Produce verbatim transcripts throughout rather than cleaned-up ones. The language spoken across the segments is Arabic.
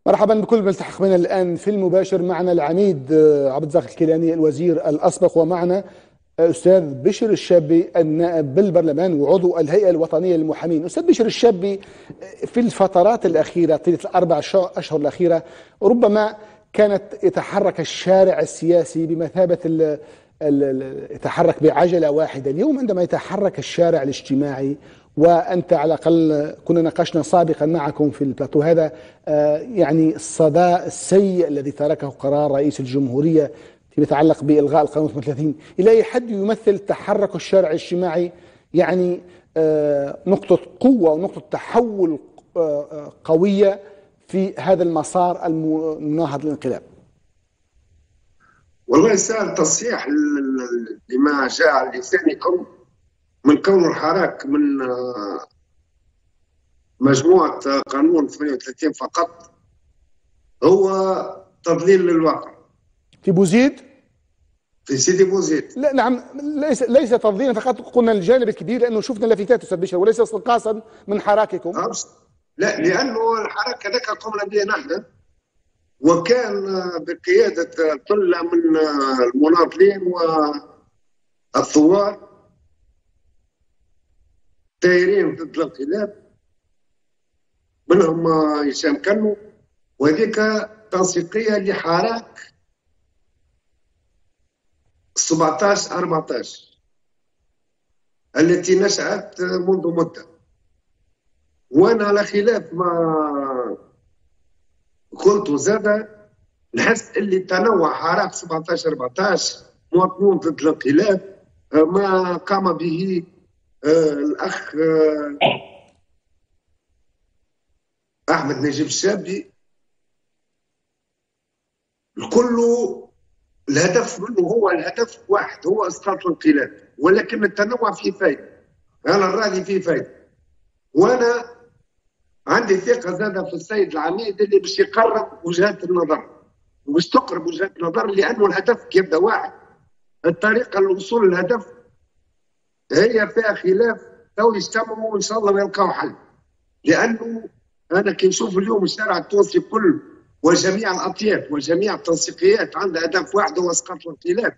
مرحبا بكل ملتحق بنا الآن في المباشر. معنا العميد آه، عبد الرزاق الكيلاني الوزير الأسبق، ومعنا آه، أستاذ بشر الشابي النائب بالبرلمان وعضو الهيئة الوطنية للمحامين. أستاذ بشر الشابي، آه، في الفترات الأخيرة طيلة الأربع شو- أشهر الأخيرة ربما كانت يتحرك الشارع السياسي بمثابة ال ال- ال- يتحرك بعجلة واحدة. اليوم عندما يتحرك الشارع الاجتماعي، وأنت على الأقل كنا ناقشنا سابقا معكم في البلاتو هذا، آه، يعني الصدى السيء الذي تركه قرار رئيس الجمهورية فيما يتعلق بإلغاء القانون ثمانية وثلاثين، إلى أي حد يمثل تحرك الشارع الاجتماعي يعني آه، نقطة قوة ونقطة تحول آه، آه، قوية في هذا المسار المناهض للانقلاب؟ والله سأل تصحيح ل- ل- لما جاء على لسانكم من كون الحراك من آه، مجموعة آه، قانون ثمانية وثلاثين فقط هو تضليل للواقع في بوزيد؟ في سيدي بوزيد. لا نعم، ليس ليس تفضيلا فقط، قلنا الجانب الكبير لانه شفنا لافتات استاذ بشر وليس استنقاصا من حراككم. أبس- لا، لأنه الحراك هذاك قمنا به نحن، وكان آه، بقيادة آه، طلة من آه، المناضلين والثوار دايرين ضد الانقلاب، منهم آه، هشام كنو، وهذيك تنسيقية لحراك سبعطاش أربعطاش التي نشأت منذ مدة. وأنا على خلاف ما قلت زاد، نحس اللي تنوع حراك سبعطاش أربعطاش مواطنون ضد الانقلاب آه، ما قام به آه، الأخ آه، أحمد نجيب الشابي، الكل الهدف منه هو الهدف واحد، هو اسقاط الانقلاب، ولكن التنوع فيه فايده. انا الراضي فيه فايده، وانا عندي ثقه زاده في السيد العميد اللي باش يقرب وجهات النظر وباش تقرب وجهات النظر، لانه الهدف يبدا واحد. الطريقه للوصول للهدف هي فيها خلاف، تو يجتمعوا وان شاء الله ويلقاو حل. لانه انا كي نشوف اليوم الشارع التونسي كل وجميع الاطياف وجميع التنسيقيات عندها هدف واحد، هو اسقاط الانقلاب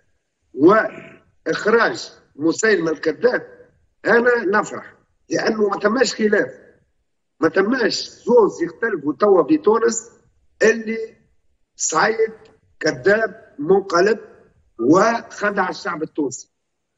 واخراج مسيلمه الكذاب، انا نفرح لانه ما تماش خلاف، ما تماش زوز يختلفوا توا في تونس اللي صعيد كذاب منقلب وخدع الشعب التونسي.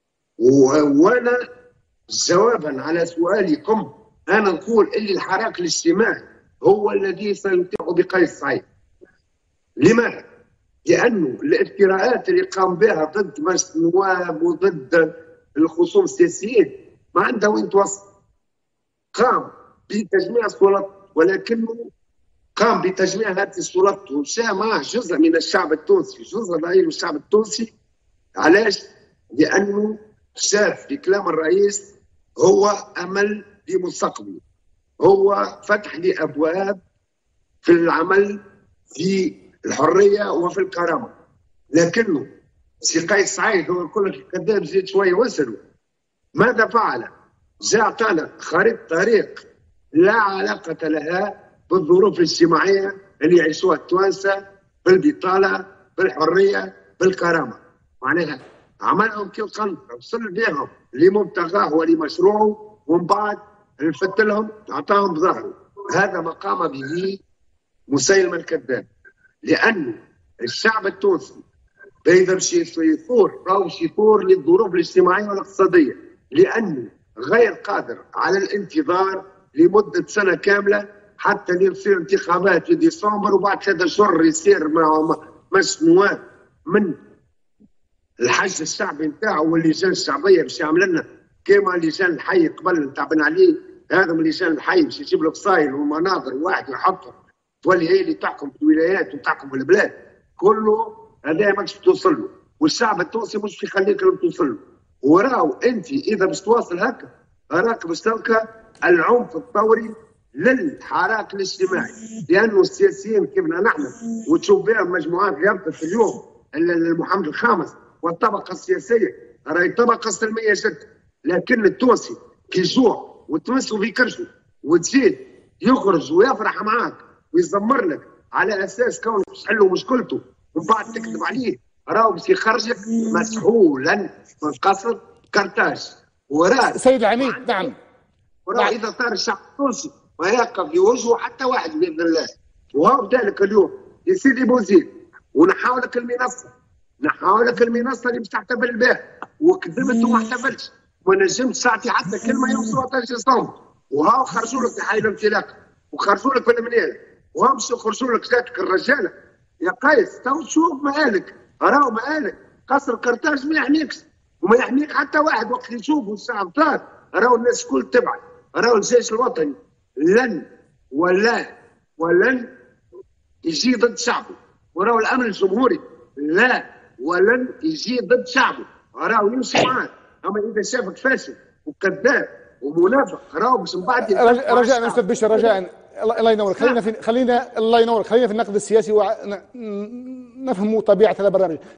و- وانا جوابا على سؤالكم انا نقول اللي الحراك الاجتماعي هو الذي سيطيح بقيس سعيد. لماذا؟ لانه الافتراءات اللي قام بها ضد مجلس النواب وضد الخصوم السياسيين ما عندها وين توصل. قام بتجميع السلطات، ولكنه قام بتجميع هذه السلطات ومشى معه جزء من الشعب التونسي، جزء ضئيل من الشعب التونسي. علاش؟ لانه شاف في كلام الرئيس هو امل لمستقبله، هو فتح لي ابواب في العمل في الحريه وفي الكرامه. لكنه سي قيس سعيد هو يقول لك كذاب، زيد شويه واسالوا ماذا فعل؟ جاء اعطانا خريطه طريق لا علاقه لها بالظروف الاجتماعيه اللي يعيشوها التوانسه، بالبطاله، بالحريه، بالكرامه. معناها عملهم كي القنطره، وصل بهم لمبتغاه ولمشروعه، ومن بعد نفتلهم اعطاهم بظهره. هذا ما قام به مسيلمه الكذاب، لانه الشعب التونسي اذا باش يثور راهو باش يثور للظروف الاجتماعيه والاقتصاديه، لانه غير قادر على الانتظار لمده سنه كامله حتى يصير انتخابات في ديسمبر، وبعد ثلاثة اشهر يصير مع مجلس نواب من الحج الشعبي نتاعو واللجان الشعبيه باش يعمل لنا كيما لجان الحي قبل تعبنا عليه. هذا من لجان الحي باش يجيب لك فصايل ومناظر واحد يحطهم تولي هي اللي تحكم في الولايات وتحكم في البلاد كله. هذا ماكش توصل له، والشعب التونسي مش يخليك توصل له. وراو انت اذا باش تواصل هكا راك باش تلقى العنف الثوري للحراك الاجتماعي، لانه السياسيين كيفنا نحن وتشوف بهم مجموعات يربط اليوم المحمد الخامس والطبقه السياسيه راهي طبقه سلميه جدا. لكن التونسي كي يجوع وتمسوا في كرشه وتزيد يخرج ويفرح معاك ويزمر لك على اساس كونه باش تحلوا مشكلته ومن بعد تكذب عليه، راهو باش يخرجك مسحولا من قصر قرطاج. وراه سيد العميد نعم، وراه نعم. اذا طار الشعب التونسي ما يقف يوجهه حتى واحد باذن الله. وهو ذلك اليوم يا سيدي بوزيد ونحاولك المنصه، نحاولك المنصه اللي باش تحتفل بها وكذبت وما احتفلتش وما نجمتش تعطي حتى كلمه يوم سبعطاش ديسمبر. وهاو خرجوا لك في حي الامتلاك وخرجوا لك في المنيال وهم باش يخرجوا لك ذاتك الرجاله. يا قيس تو شوف مآلك، راهو مآلك قصر قرطاج ما يحميكش وما يحميك حتى واحد. وقت اللي يشوفوا الساعه طار راهو الناس الكل تبعد. راهو الجيش الوطني لن ولا ولن يجي ضد شعبه، وراهو الامن الجمهوري لا ولن يجي ضد شعبه، راهو يمشي معاه. اما اذا شافك فاشل وكذاب ومنافق راهو باش من بعد رجاء استاذ بشر رجاء الله ينورك. خلينا في خلينا الله ينورك خلينا في النقد السياسي ونفهم طبيعه هذا البرنامج.